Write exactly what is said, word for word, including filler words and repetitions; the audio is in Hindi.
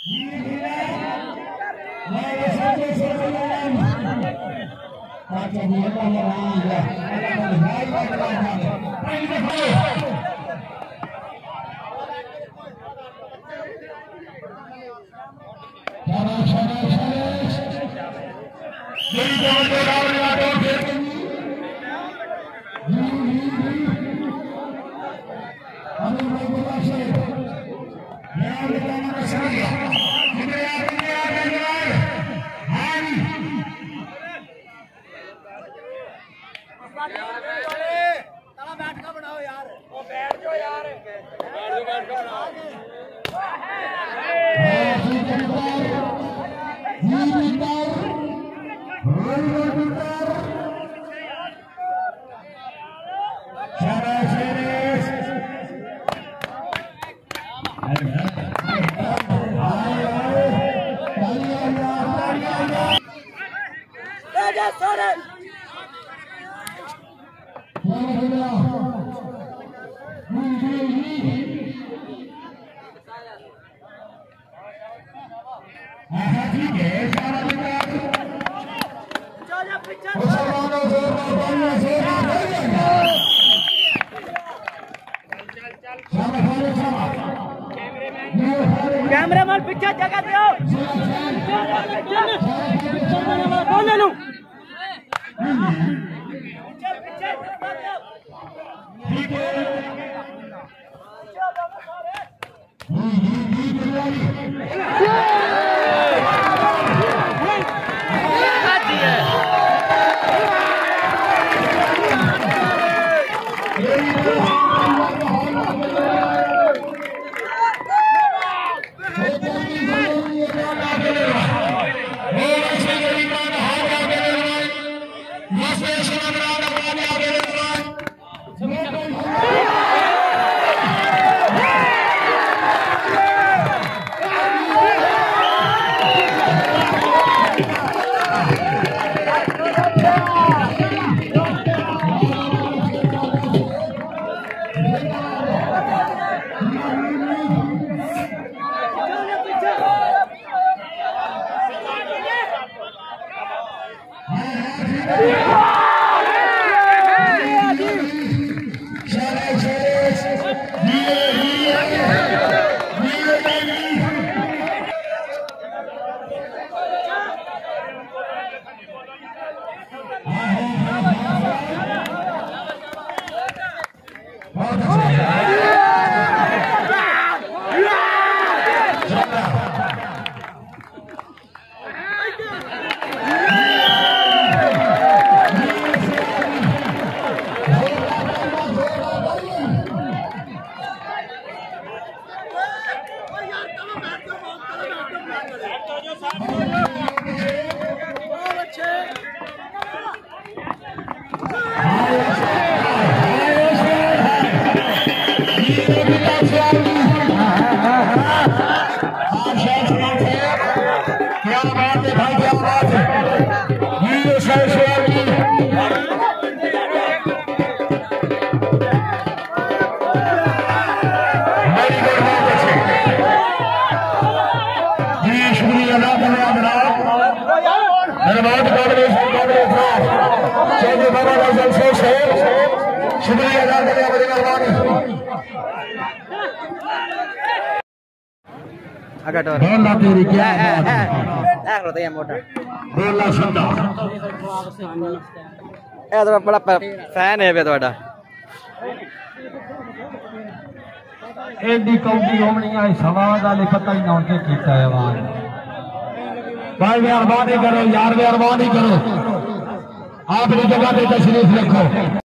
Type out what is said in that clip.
कैमरामैन पीछे जगह दो कौन ले लूं शुक्रिया अदा करने बड़ी मेहरबानी agak dor bola kiri eh eh eh eh lo tanya moda bola sunda eh तो बड़ा फैन है बे ਤੁਹਾਡਾ एडी कौडी होनी है सवाल वाले पता ही ना उनके कीता है आवाज भाई मेहरबानी करो यार मेहरबानी करो आप अपनी जगह पे तशरीफ रखो।